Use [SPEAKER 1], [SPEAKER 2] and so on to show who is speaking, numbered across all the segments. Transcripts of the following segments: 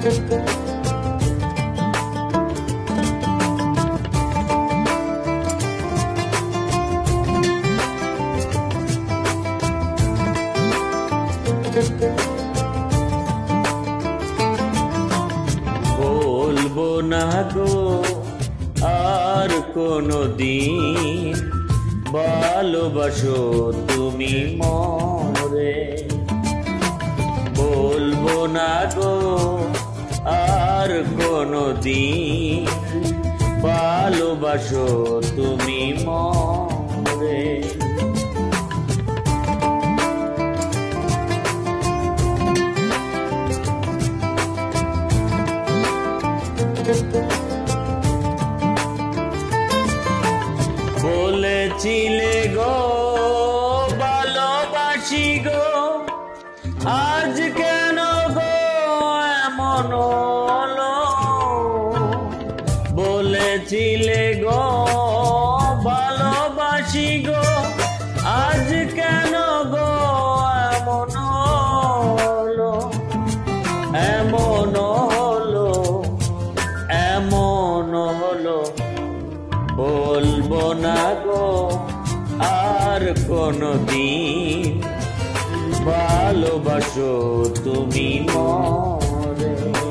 [SPEAKER 1] বলবো না গো আর কোনদিন ভালোবাসো তুমি মরে। বলবো না গো আর কোনদিন ভালোবাসো তুমি মরে। বলেছিলে গো ভালোবাসি গো, আজ কেন গো এমন হলো? বলেছিলে গো ভালোবাসি গো, আজ কেন গো এমন হলো? এমন হলো, এমন হলো। বলবো না গো আর কোনদিন ভালোবাসো তুমি মরে।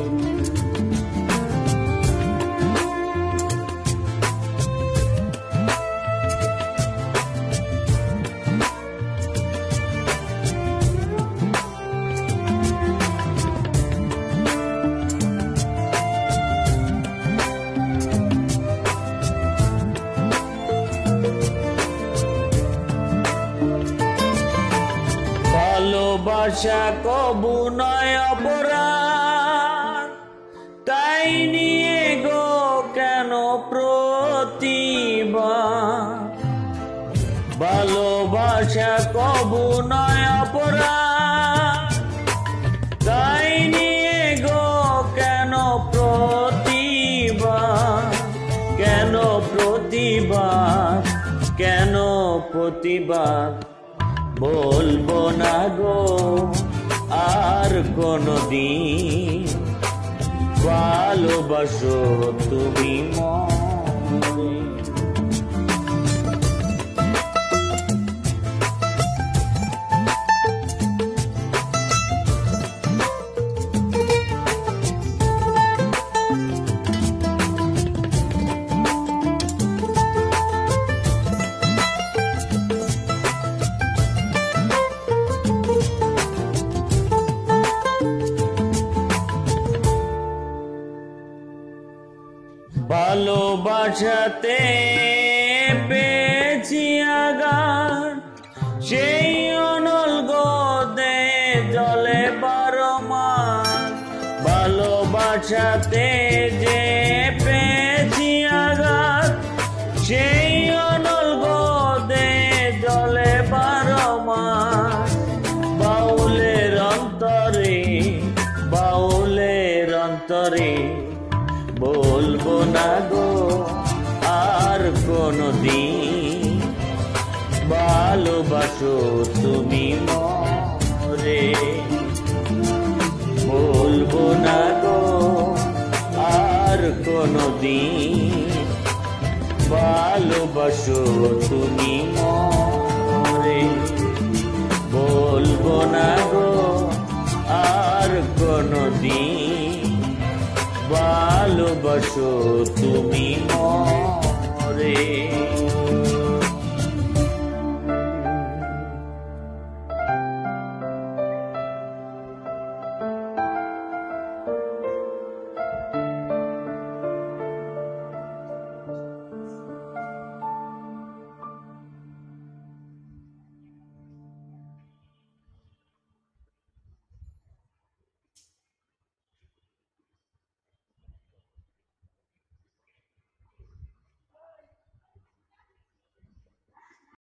[SPEAKER 1] ভালোবাসা কবু নয় অপরাধ, তাই নিয়ে গো কেন প্রতিবাদ? ভালোবাসা কবু নয় অপরাধ, তাই নিয়ে গো কেন প্রতিবাদ? কেন প্রতিবাদ? কেন প্রতিবাদ? বলবো না গো আর কোনদিন ভালোবাসো তুমি মরে। ভালোবাসাতে পেয়েছি আঘাত, সেই অনল গোদে জলে 12 মাস। ভালোবাসাতে যে পেয়েছি আঘাত, সেই অনল গোদে জলে 12 মাস। বাউলের অন্তরে, বাউলের অন্তরে বলবো না গো আর কোনদিন ভালোবাসো তুমি মরে। বলবো না গো আর কোনদিন ভালোবাসো তুমি মরে। বলবো না গো আর কোনদিন ভালোবাসো তুমি মরে।